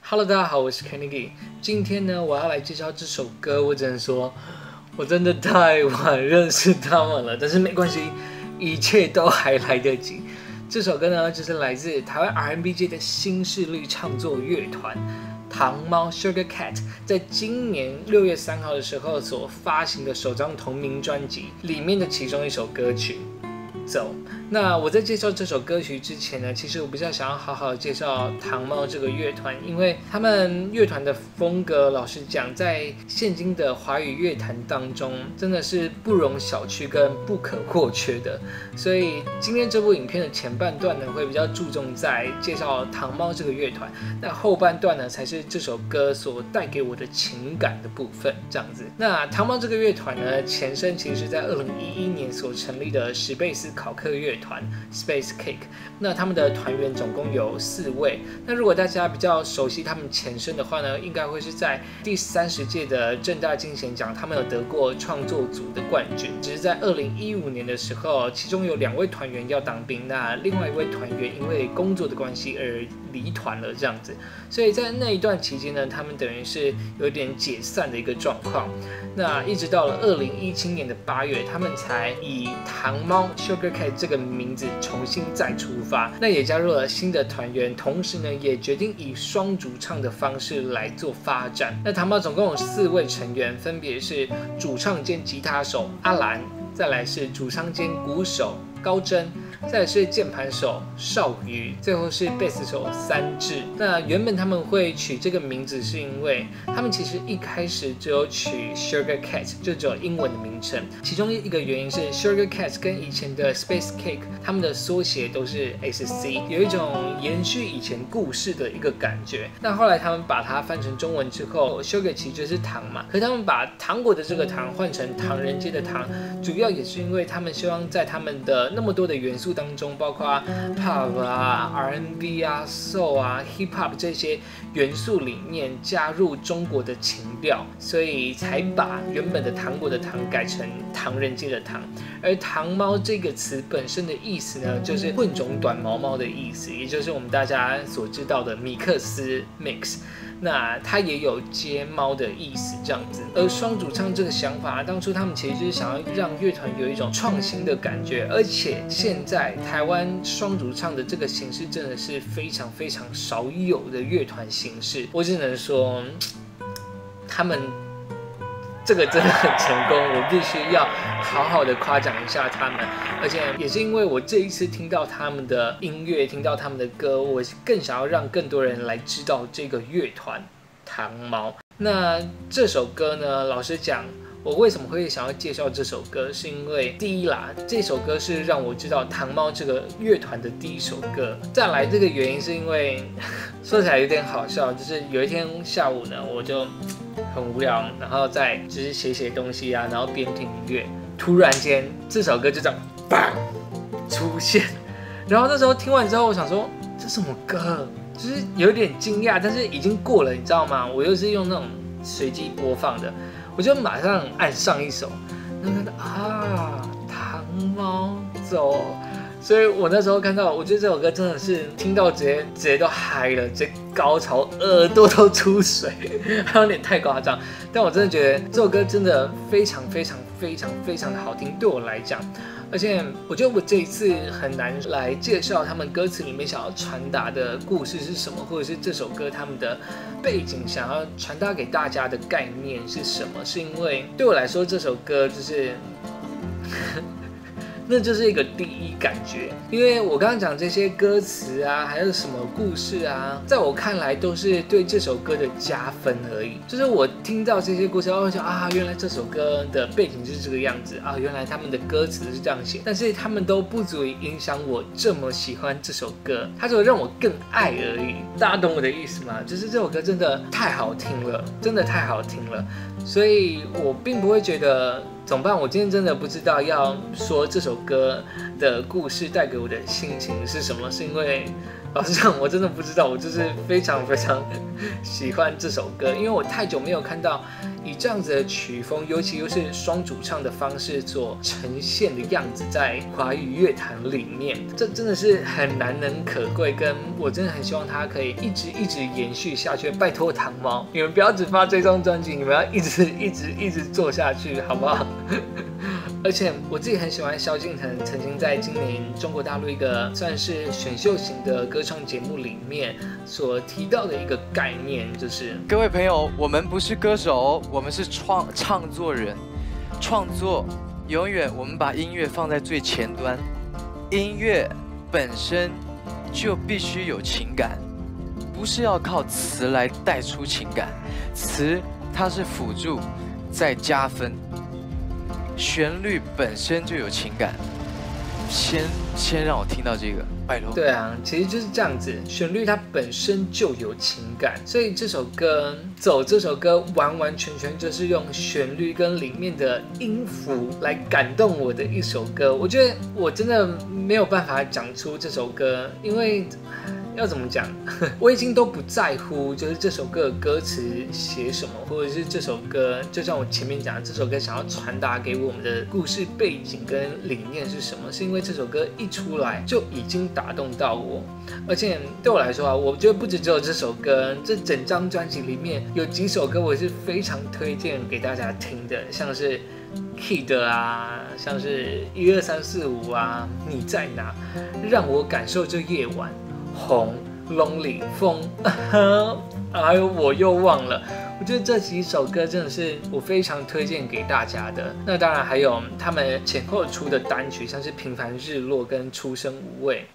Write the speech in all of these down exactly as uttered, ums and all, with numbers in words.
Hello， 大家好，我是 Kennedy。今天呢，我要来介绍这首歌。我只能说，我真的太晚认识他们了，但是没关系，一切都还来得及。这首歌呢，就是来自台湾 R and B 界的新势力唱作乐团糖猫 Sugar Cat， 在今年六月三号的时候所发行的首张同名专辑里面的其中一首歌曲。走，那我在介绍这首歌曲之前呢，其实我比较想要好好介绍糖猫这个乐团，因为他们乐团的风格，老实讲，在现今的华语乐坛当中，真的是不容小觑跟不可或缺的。所以今天这部影片的前半段呢，会比较注重在介绍糖猫这个乐团，那后半段呢，才是这首歌所带给我的情感的部分。这样子，那糖猫这个乐团呢，前身其实是在二零一一年所成立的史贝斯考克乐团 Space Cake， 那他们的团员总共有四位。那如果大家比较熟悉他们前身的话呢，应该会是在第三十届的政大金弦奖，他们有得过创作组的冠军。只是在二零一五年的时候，其中有两位团员要当兵，那另外一位团员因为工作的关系而离团了，这样子。所以在那一段期间呢，他们等于是有点解散的一个状况。那一直到了二零一七年的八月，他们才以糖猫 Sugar Cat 这个名字重新再出发，那也加入了新的团员，同时呢，也决定以双主唱的方式来做发展。那糖猫总共有四位成员，分别是主唱兼吉他手阿兰，再来是主唱兼鼓手高真，再来是键盘手少瑜，最后是贝斯手三智。那原本他们会取这个名字，是因为他们其实一开始只有取 Sugar Cat， 就只有英文的名称。其中一个原因是 Sugar Cat 跟以前的 Space Cake 他们的缩写都是 S C， 有一种延续以前故事的一个感觉。那后来他们把它翻成中文之后 ，Sugar 其实就是糖嘛，可是他们把糖果的这个糖换成唐人街的糖，主要也是因为他们希望在他们的那么多的元素当中，包括 Pop 啊、R and B 啊、Soul 啊、Hip Hop 这些元素里面加入中国的情调，所以才把原本的糖果的糖改成唐人街的糖。而糖猫这个词本身的意思呢，就是混种短毛猫的意思，也就是我们大家所知道的米克斯 mix。那它也有接猫的意思，这样子。而双主唱这个想法，当初他们其实就是想要让乐团有一种创新的感觉，而且现在台湾双主唱的这个形式真的是非常非常少有的乐团形式。我只能说，他们这个真的很成功，我必须要好好的夸奖一下他们。而且也是因为我这一次听到他们的音乐，听到他们的歌，我更想要让更多人来知道这个乐团糖猫。那这首歌呢，老实讲，我为什么会想要介绍这首歌，是因为第一啦，这首歌是让我知道糖猫这个乐团的第一首歌。再来，这个原因是因为说起来有点好笑，就是有一天下午呢，我就很无聊，然后再就是写写东西啊，然后边听音乐，突然间这首歌就这样砰出现，然后那时候听完之后，我想说这什么歌，就是有点惊讶，但是已经过了，你知道吗？我又是用那种随机播放的。我就马上按上一首，然后看到啊，糖猫走，所以我那时候看到，我觉得这首歌真的是听到直接直接都嗨了，直接高潮，耳朵都出水，还有点太夸张。但我真的觉得这首歌真的非常非常非常非常的好听，对我来讲。而且我觉得我这一次很难来介绍他们歌词里面想要传达的故事是什么，或者是这首歌他们的背景想要传达给大家的概念是什么，是因为对我来说这首歌就是那就是一个第一感觉。因为我刚刚讲这些歌词啊，还有什么故事啊，在我看来都是对这首歌的加分而已。就是我听到这些故事，我会想啊，原来这首歌的背景是这个样子啊，原来他们的歌词是这样写，但是他们都不足以影响我这么喜欢这首歌，它只有让我更爱而已。大家懂我的意思吗？就是这首歌真的太好听了，真的太好听了，所以我并不会觉得怎么办？我今天真的不知道要说这首歌的故事带给我的心情是什么？是因为老实讲，我真的不知道，我就是非常非常喜欢这首歌，因为我太久没有看到以这样子的曲风，尤其又是双主唱的方式所呈现的样子，在华语乐坛里面，这真的是很难能可贵，跟我真的很希望它可以一直一直延续下去。拜托糖猫，你们不要只发这张专辑，你们要一直一直一直做下去，好不好？而且我自己很喜欢萧敬腾曾经在今年中国大陆一个算是选秀型的歌唱节目里面所提到的一个概念，就是各位朋友，我们不是歌手，我们是创唱作人。创作永远我们把音乐放在最前端，音乐本身就必须有情感，不是要靠词来带出情感，词它是辅助再加分。旋律本身就有情感，先先让我听到这个，拜托。 对啊，其实就是这样子，旋律它本身就有情感，所以这首歌走这首歌完完全全就是用旋律跟里面的音符来感动我的一首歌。我觉得我真的没有办法讲出这首歌，因为要怎么讲，我已经都不在乎，就是这首歌的歌词写什么，或者是这首歌，就像我前面讲的，这首歌想要传达给我们的故事背景跟理念是什么，是因为这首歌一出来就已经打动到我，而且对我来说啊，我觉得不止只有这首歌，这整张专辑里面有几首歌我是非常推荐给大家听的，像是 Kid 啊，像是一二三四五啊，你在哪，让我感受这夜晚。红 Lonely 风，还有我又忘了。我觉得这几首歌真的是我非常推荐给大家的。那当然还有他们前后出的单曲，像是平凡日落跟出生无畏。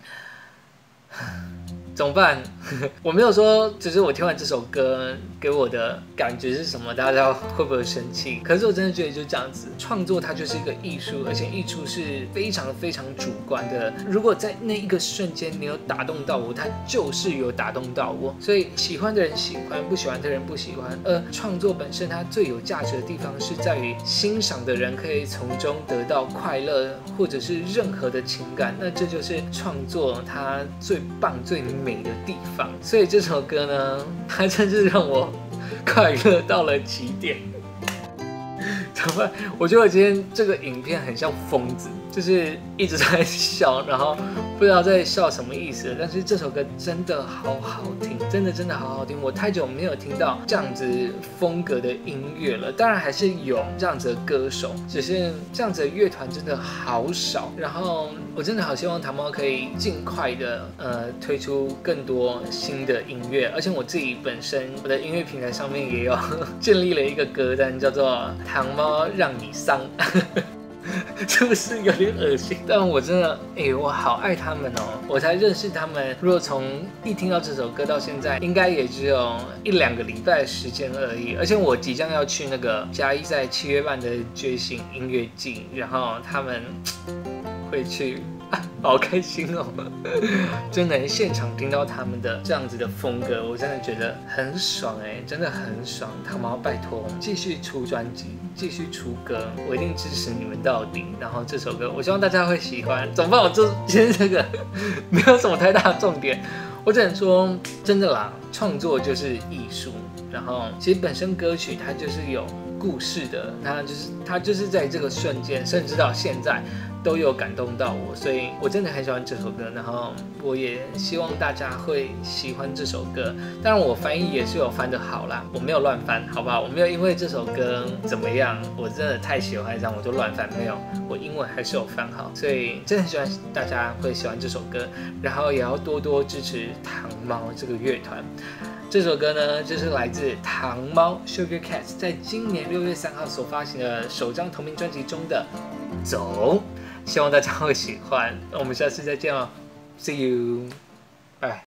怎么办？我没有说，只是我听完这首歌给我的感觉是什么，大家会不会生气？可是我真的觉得就这样子，创作它就是一个艺术，而且艺术是非常非常主观的。如果在那一个瞬间你有打动到我，它就是有打动到我。所以喜欢的人喜欢，不喜欢的人不喜欢。而创作本身它最有价值的地方是在于欣赏的人可以从中得到快乐，或者是任何的情感。那这就是创作它最棒最美的地方，所以这首歌呢，它真是让我快乐到了极点。怎么办？我觉得我今天这个影片很像疯子，就是一直在笑，然后不知道在笑什么意思。但是这首歌真的好好听，真的真的好好听。我太久没有听到这样子风格的音乐了，当然还是有这样子的歌手，只是这样子的乐团真的好少。然后我真的好希望糖猫可以尽快的呃推出更多新的音乐，而且我自己本身我的音乐平台上面也有建立了一个歌单，叫做糖猫让你丧。是不是有点恶心？但我真的，哎、欸，我好爱他们哦！我才认识他们，如果从一听到这首歌到现在，应该也只有一两个礼拜的时间而已。而且我即将要去那个嘉义在七月半的觉醒音乐季，然后他们会去。啊、好开心哦！真的现场听到他们的这样子的风格，我真的觉得很爽哎，真的很爽。糖猫拜托继续出专辑，继续出歌，我一定支持你们到底。然后这首歌，我希望大家会喜欢。怎么办？我这今天这个没有什么太大的重点，我只能说真的啦，创作就是艺术。然后其实本身歌曲它就是有故事的，它就是它就是在这个瞬间，甚至到现在。都有感动到我，所以我真的很喜欢这首歌，然后我也希望大家会喜欢这首歌。当然我翻译也是有翻得好啦，我没有乱翻，好不好？我没有因为这首歌怎么样，我真的太喜欢这样我就乱翻，没有，我英文还是有翻好，所以真的很希望大家会喜欢这首歌，然后也要多多支持糖猫这个乐团。这首歌呢，就是来自糖猫 Sugar Cats 在今年六月三号所发行的首张同名专辑中的《走》。希望大家会喜欢，我们下次再见哦 ，See you， 拜。